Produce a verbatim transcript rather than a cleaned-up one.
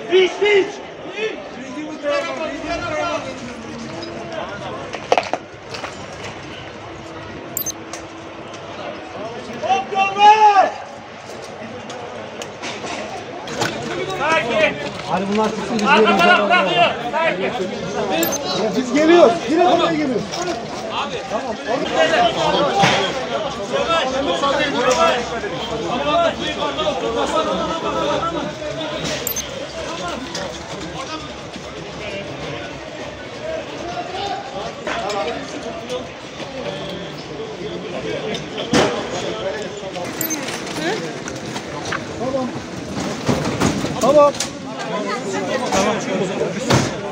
Piş piş. Hop yollar. Sakin. Hadi bunlar çıksın biz Arka yerimize taraf alalım. bırakıyor. Sakin. Biz geliyoruz. Yine buraya geliyoruz. Abi. Tamam. Tamam. Tamam. Tamam.